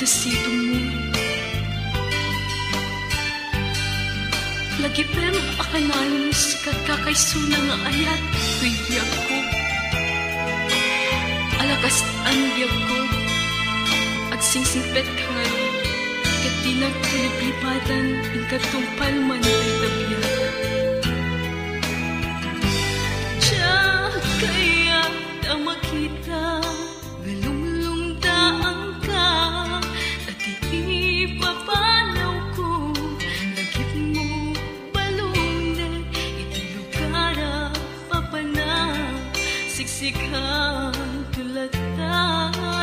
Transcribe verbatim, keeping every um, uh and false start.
bisito mo. Lagi pem akanayon sa kakayso nga ayat tuy biyag ko. Alakas ang biyag ko at singsingpet ka ngayon kat di nagtuliplipatan ang katumpal man ay tabiyag. Tiyak kaya na makita galumlumdaan ka at ipapanaw ko lagip mo balune iti lugar papana siksikan tulad ta.